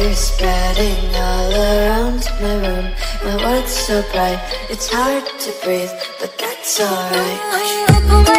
tears spreading all around my room. My world's so bright, it's hard to breathe, but that's alright.